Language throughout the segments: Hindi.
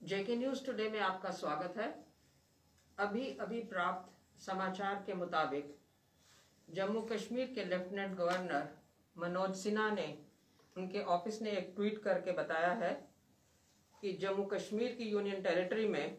जेके न्यूज टुडे में आपका स्वागत है। अभी प्राप्त समाचार के मुताबिक जम्मू कश्मीर के लेफ्टिनेंट गवर्नर मनोज सिन्हा ने उनके ऑफिस ने एक ट्वीट करके बताया है कि जम्मू कश्मीर की यूनियन टेरिटरी में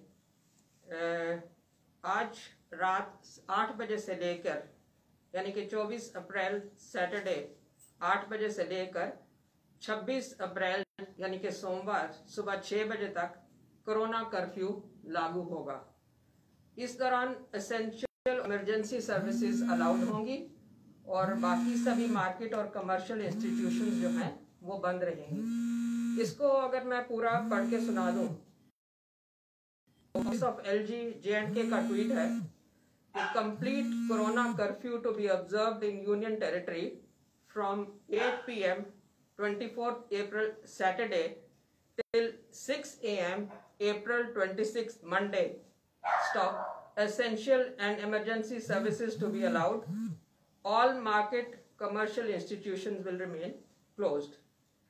आज रात 8 बजे से लेकर यानी कि 24 अप्रैल सैटरडे 8 बजे से लेकर 26 अप्रैल यानी कि सोमवार सुबह 6 बजे तक कोरोना कर्फ्यू लागू होगा। इस दौरान एसेंशियल इमरजेंसी सर्विसेज अलाउड होंगी और बाकी सभी मार्केट और कमर्शियल इंस्टीट्यूशंस जो हैं वो बंद रहेंगी। इसको अगर मैं पूरा पढ़ के सुना दूं, ऑफिस ऑफ एलजी जे&के का ट्वीट है कि complete corona curfew to be observed in union territory from 8 PM 24 April Saturday till 6 AM April 26 Monday. Stop. Essential and emergency services to be allowed. All market commercial institutions will remain closed.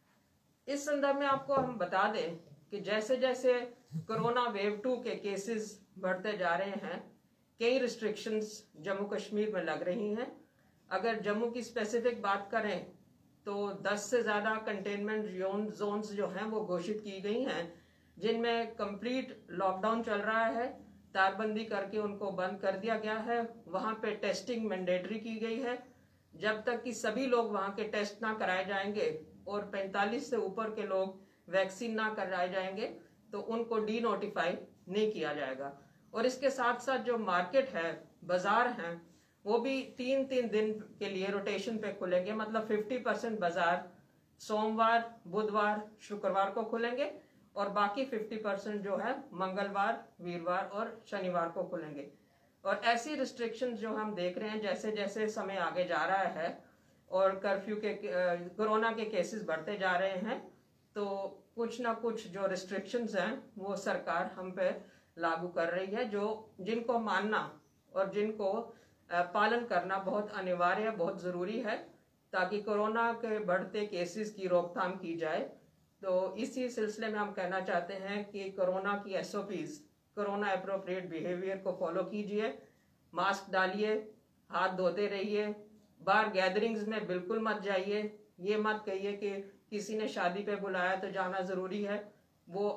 इस संदर्भ में आपको हम बता दें कि जैसे जैसे कोरोना वेव 2 के केसेस बढ़ते जा रहे हैं, कई रिस्ट्रिक्शंस जम्मू कश्मीर में लग रही हैं। अगर जम्मू की स्पेसिफिक बात करें तो 10 से ज्यादा कंटेनमेंट जोन्स जो हैं वो घोषित की गई हैं, जिनमें कंप्लीट लॉकडाउन चल रहा है, तारबंदी करके उनको बंद कर दिया गया है। वहां पे टेस्टिंग मैंडेटरी की गई है। जब तक कि सभी लोग वहां के टेस्ट ना कराए जाएंगे और 45 से ऊपर के लोग वैक्सीन ना कराए जाएंगे तो उनको डी नोटिफाई नहीं किया जाएगा। और इसके साथ साथ जो मार्केट है, बाजार हैं, वो भी 3-3 दिन के लिए रोटेशन पे खुलेंगे। मतलब 50% बाजार सोमवार, बुधवार, शुक्रवार को खुलेंगे और बाकी 50% जो है मंगलवार, वीरवार और शनिवार को खुलेंगे। और ऐसी रिस्ट्रिक्शंस जो हम देख रहे हैं, जैसे जैसे समय आगे जा रहा है और कर्फ्यू के कोरोना के केसेस बढ़ते जा रहे हैं, तो कुछ ना कुछ जो रिस्ट्रिक्शंस हैं वो सरकार हम पे लागू कर रही है, जो जिनको मानना और जिनको पालन करना बहुत अनिवार्य, बहुत जरूरी है, ताकि कोरोना के बढ़ते केसेस की रोकथाम की जाए। तो इसी सिलसिले में हम कहना चाहते हैं कि कोरोना की SOPs, कोरोना एप्रोप्रिएट बिहेवियर को फॉलो कीजिए, मास्क डालिए, हाथ धोते रहिए, बाहर गैदरिंग्स में बिल्कुल मत जाइए। ये मत कहिए कि किसी ने शादी पे बुलाया तो जाना जरूरी है। वो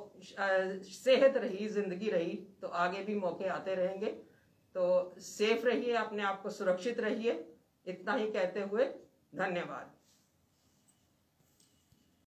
सेहत रही, जिंदगी रही तो आगे भी मौके आते रहेंगे। तो सेफ रहिए, अपने आप को सुरक्षित रहिए। इतना ही कहते हुए धन्यवाद।